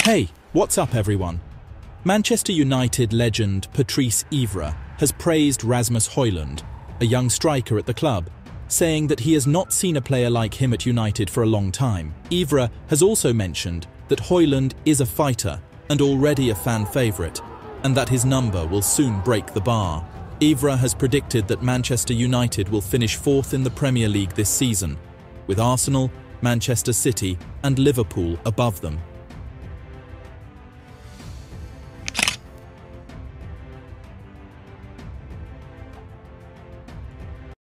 Hey, what's up everyone? Manchester United legend Patrice Evra has praised Rasmus Højlund, a young striker at the club, saying that he has not seen a player like him at United for a long time. Evra has also mentioned that Højlund is a fighter and already a fan favourite, and that his number will soon break the bar. Evra has predicted that Manchester United will finish fourth in the Premier League this season, with Arsenal, Manchester City and Liverpool above them.